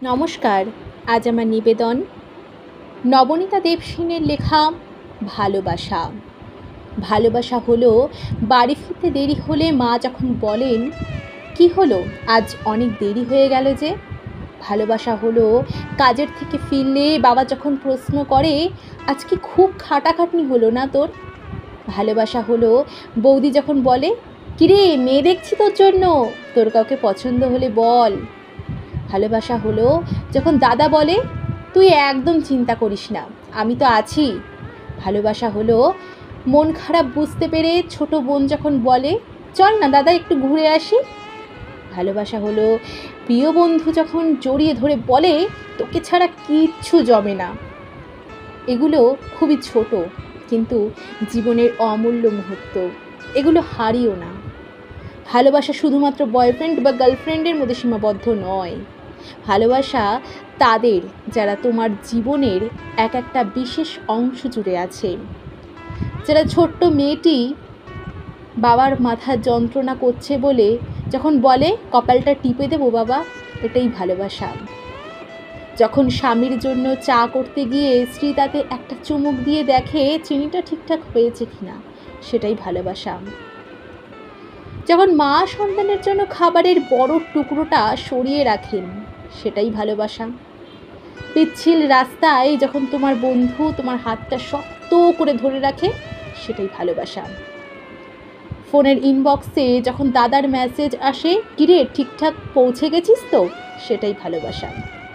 নমস্কার। আজ আমার নিবেদন নবনীতা দেবসেনের লেখা ভালোবাসা। ভালোবাসা হলো বাড়ি ফিরতে দেরি হলে মা যখন বলেন, কি হলো আজ অনেক দেরি হয়ে গেল যে। ভালোবাসা হলো কাজের থেকে ফিরলে বাবা যখন প্রশ্ন করে, আজ কি খুব খাটাখাটনি হলো না তোর। ভালোবাসা হলো বৌদি যখন বলে, কিরে মেয়ে দেখছি তোর জন্য, তোর কাউকে পছন্দ হলে বল। ভালোবাসা হলো যখন দাদা বলে, তুই একদম চিন্তা করিস না, আমি তো আছি। ভালোবাসা হলো মন খারাপ বুঝতে পেরে ছোট বোন যখন বলে, চল না দাদা একটু ঘুরে আসি। ভালোবাসা হলো প্রিয় বন্ধু যখন জড়িয়ে ধরে বলে, তোকে ছাড়া কিচ্ছু জমে না। এগুলো খুবই ছোট কিন্তু জীবনের অমূল্য মুহূর্ত, এগুলো হারিও না। ভালোবাসা শুধুমাত্র বয়ফ্রেন্ড বা গার্লফ্রেন্ডের মধ্যে সীমাবদ্ধ নয়। ভালোবাসা তাদের যারা তোমার জীবনের এক একটা বিশেষ অংশ জুড়ে আছে। যারা ছোট্ট মেয়েটি বাবার মাথা যন্ত্রণা করছে বলে যখন বলে, কপালটা টিপে দেবো বাবা, এটাই ভালোবাসা। যখন স্বামীর জন্য চা করতে গিয়ে স্ত্রী তাতে একটা চুমুক দিয়ে দেখে চিনিটা ঠিকঠাক হয়েছে কিনা, সেটাই ভালোবাসা। যখন মা সন্তানের জন্য খাবারের বড় টুকরোটা সরিয়ে রাখেন, সেটাই ভালোবাসা। পিচ্ছিল রাস্তায় যখন তোমার বন্ধু তোমার হাতটা শক্ত করে ধরে রাখে, সেটাই ভালোবাসা। ফোনের ইনবক্সে যখন দাদার মেসেজ আসে, কিরে ঠিকঠাক পৌঁছে গেছিস তো, সেটাই ভালোবাসা।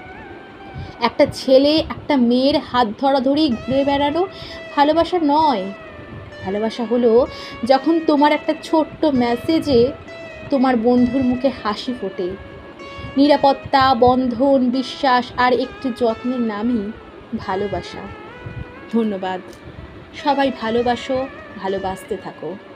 একটা ছেলে একটা মেয়ের হাত ধরাধরি ঘুরে বেড়ানো ভালোবাসা নয়। ভালোবাসা হলো যখন তোমার একটা ছোট্ট মেসেজে তোমার বন্ধুর মুখে হাসি ফোটে। নিরাপত্তা, বন্ধন, বিশ্বাস আর একটু যত্নের নামই ভালোবাসা। ধন্যবাদ। সবাই ভালোবাসো, ভালোবাসতে থাকো।